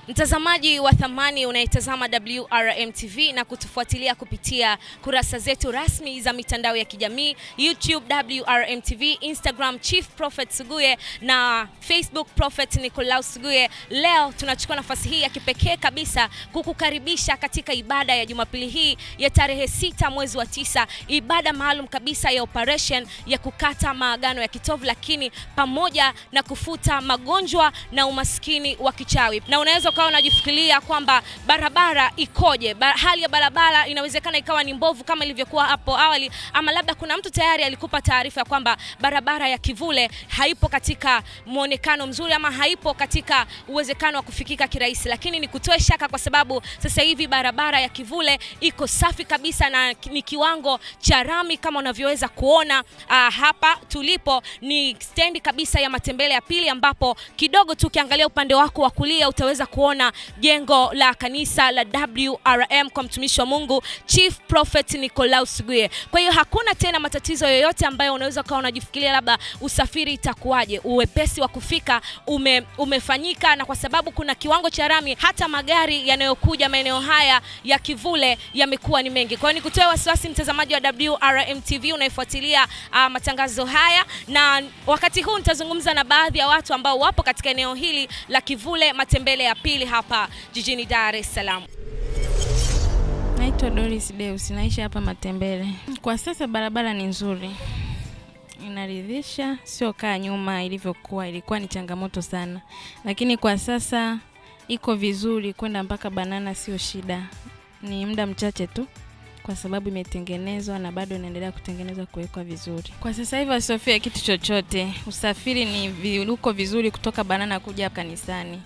Mtazamaji wa thamani unayetazama WRM TV na kutufuatilia kupitia kurasa zetu rasmi za mitandao ya kijamii, YouTube WRM TV, Instagram Chief Prophet Suguye na Facebook Prophet Nicolaus Suguye. Leo tunachukua nafasi hii ya kipekee kabisa kukukaribisha katika ibada ya Jumapili hii ya tarehe 6 mwezi wa 9, ibada maalum kabisa ya operation ya kukata maagano ya kitovu, lakini pamoja na kufuta magonjwa na umaskini wa kichawi. Na unaweza ukawa unajifikiria kwamba barabara ikoje, hali ya barabara inawezekana ikawa ni mbovu kama ilivyokuwa hapo awali, ama labda kuna mtu tayari alikupa taarifa ya kwamba barabara ya Kivule haipo katika muonekano mzuri ama haipo katika uwezekano wa kufikika kirahisi. Lakini ni kutoe shaka kwa sababu sasa hivi barabara ya Kivule iko safi kabisa na ni kiwango cha rami kama unavyoweza kuona. Hapa tulipo ni stendi kabisa ya Matembele ya pili, ambapo kidogo tu ukiangalia upande wako wa kulia utaweza kuona jengo la kanisa la WRM kwa mtumishi wa Mungu Chief Prophet Nicolaus Suguye. Kwa hiyo hakuna tena matatizo yoyote ambayo unaweza kuwa unajifikiria labda usafiri itakuwaje. Uwepesi wa kufika umefanyika, na kwa sababu kuna kiwango cha rami, hata magari yanayokuja maeneo haya ya Kivule yamekuwa ni mengi. Kwa hiyo nikutoe wasiwasi mtazamaji wa WRM TV unayefuatilia matangazo haya, na wakati huu nitazungumza na baadhi ya watu ambao wapo katika eneo hili la Kivule Matembele ya pili hapa jijini Dar es Salaam. Naitwa Doris Deus, naishi hapa Matembele. Kwa sasa barabara ni nzuri, inaridhisha, sio kaa nyuma ilivyokuwa, ilikuwa ni changamoto sana. Lakini kwa sasa iko vizuri, kwenda mpaka Banana sio shida. Ni muda mchache tu kwa sababu imetengenezwa na bado inaendelea kutengenezwa kuwekwa vizuri. Kwa sasa hivi Sofia kitu chochote, usafiri ni uko vizuri kutoka Banana kuja kanisani.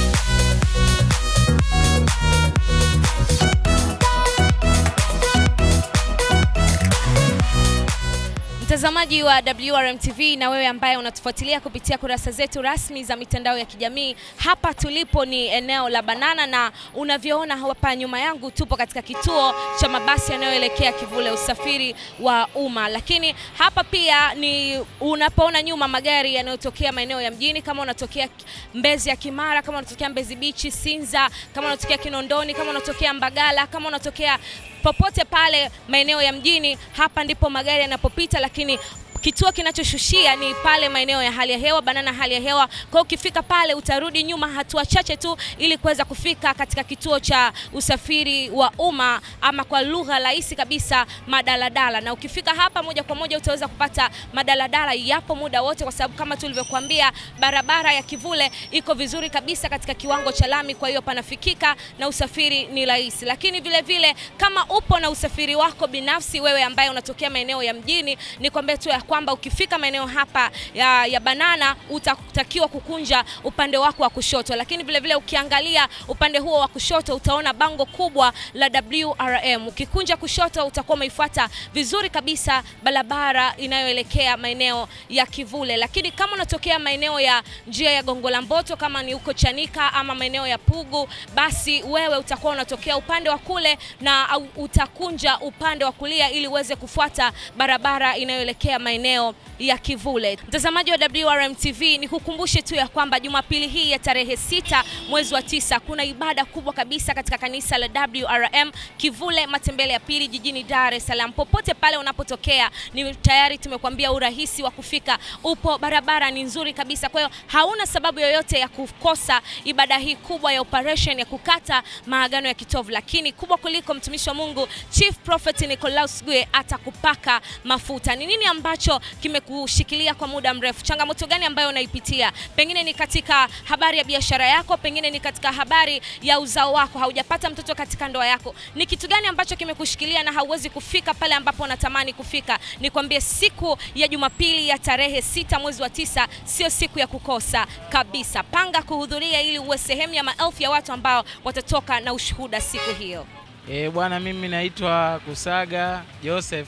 Mtazamaji wa WRM TV na wewe ambaye unatufuatilia kupitia kurasa zetu rasmi za mitandao ya kijamii, hapa tulipo ni eneo la Banana, na unavyoona hapa nyuma yangu tupo katika kituo cha mabasi yanayoelekea Kivule, usafiri wa umma. Lakini hapa pia ni unapoona nyuma magari yanayotokea maeneo ya mjini, kama unatokea Mbezi ya Kimara, kama unatokea Mbezi Beach, Sinza, kama unatokea Kinondoni, kama unatokea Mbagala, kama unatokea popote pale maeneo ya mjini, hapa ndipo magari yanapopita. Lakini kituo kinachoshushia ni pale maeneo ya hali ya hewa, Banana hali ya hewa. Kwa ukifika pale utarudi nyuma hatua chache tu ili kuweza kufika katika kituo cha usafiri wa umma, ama kwa lugha rahisi kabisa madaladala. Na ukifika hapa moja kwa moja utaweza kupata madaladala, yapo muda wote, kwa sababu kama tulivyokuambia barabara ya Kivule iko vizuri kabisa katika kiwango cha lami, kwa hiyo panafikika na usafiri ni rahisi. Lakini vile vile kama upo na usafiri wako binafsi, wewe ambaye unatokea maeneo ya mjini, ni kwamba tu ya kwamba ukifika maeneo hapa ya Banana utatakiwa kukunja upande wako wa kushoto. Lakini vile vile ukiangalia upande huo wa kushoto utaona bango kubwa la WRM. Ukikunja kushoto utakuwa umeifuata vizuri kabisa barabara inayoelekea maeneo ya Kivule. Lakini kama unatokea maeneo ya njia ya Gongo la Mboto, kama ni uko Chanika ama maeneo ya Pugu, basi wewe utakuwa unatokea upande wa kule na utakunja upande wa kulia ili uweze kufuata barabara inayoelekea maeneo ya Kivule. Mtazamaji wa WRM TV, nikukumbushe tu ya kwamba Jumapili hii ya tarehe 6 mwezi wa 9 kuna ibada kubwa kabisa katika kanisa la WRM Kivule Matembele ya pili jijini Dar es Salaam. Popote pale unapotokea, ni tayari tumekuambia urahisi wa kufika upo, barabara ni nzuri kabisa. Kwa hiyo hauna sababu yoyote ya kukosa ibada hii kubwa ya operation ya kukata maagano ya kitovu. Lakini kubwa kuliko, mtumishi wa Mungu Chief Prophet Nicolaus Suguye atakupaka mafuta. Ni nini ambacho kimekushikilia kwa muda mrefu? Changamoto gani ambayo unaipitia? Pengine ni katika habari ya biashara yako, pengine ni katika habari ya uzao wako, haujapata mtoto katika ndoa yako. Ni kitu gani ambacho kimekushikilia na hauwezi kufika pale ambapo unatamani kufika? Nikwambie siku ya Jumapili ya tarehe 6 mwezi wa 9 sio siku ya kukosa kabisa. Panga kuhudhuria ili uwe sehemu ya maelfu ya watu ambao watatoka na ushuhuda siku hiyo. Bwana, mimi naitwa Kusaga Joseph,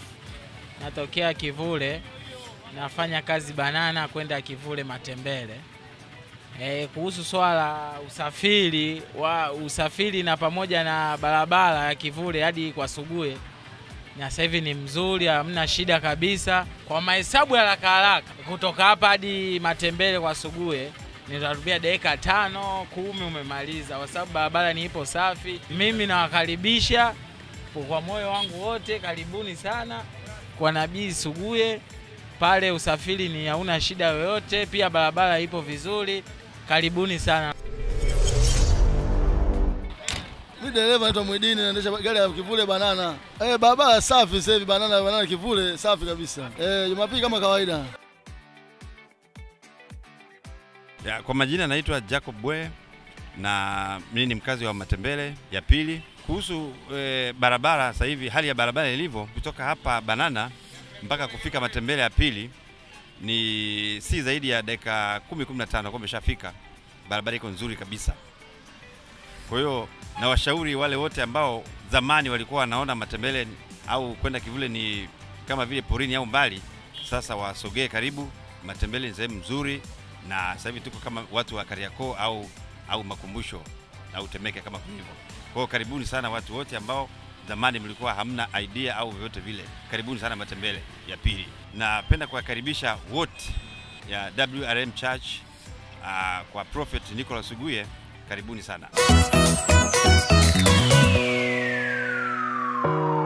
natokea Kivule, nafanya kazi Banana kwenda Kivule Matembele. Kuhusu swala usafiri na pamoja na barabara ya Kivule hadi kwa Suguye, na sasa hivi ni mzuri, hamna shida kabisa. Kwa mahesabu ya haraka kutoka hapa hadi Matembele kwa Suguye Nitatumia dakika 5, 10 umemaliza, kwa sababu barabara ni ipo safi. Mimi nawakaribisha kwa moyo wangu wote, karibuni sana kwa Nabii Suguye. Pale usafiri ni hauna shida yoyote, pia barabara ipo vizuri. Karibuni sana. Mimi dereva naitwa Mwidini, naendesha gari ya Kivule Banana. Barabara safi sasa hivi, Banana Kivule safi kabisa. Jumapili kama kawaida. Ya, kwa majina naitwa Jacob Bwe na mimi ni mkazi wa Matembele ya pili. Kuhusu barabara sasa hivi, hali ya barabara ilivyo kutoka hapa Banana mpaka kufika Matembele ya pili ni si zaidi ya dakika 10-15 kwa umeshafika. Barabara iko nzuri kabisa. Kwa hiyo na washauri wale wote ambao zamani walikuwa wanaona Matembele au kwenda Kivule ni kama vile porini au mbali, sasa wasogee karibu. Matembele ni sehemu nzuri, na sasa hivi tuko kama watu wa Kariakoo au Makumbusho au Temeke kama hivyo. Kwa hiyo karibuni sana watu wote ambao zamani mlikuwa hamna idea au vyote vile. Karibuni sana Matembele ya pili. Napenda kuwakaribisha wote ya WRM Church kwa Prophet Nicholas Suguye. Karibuni sana.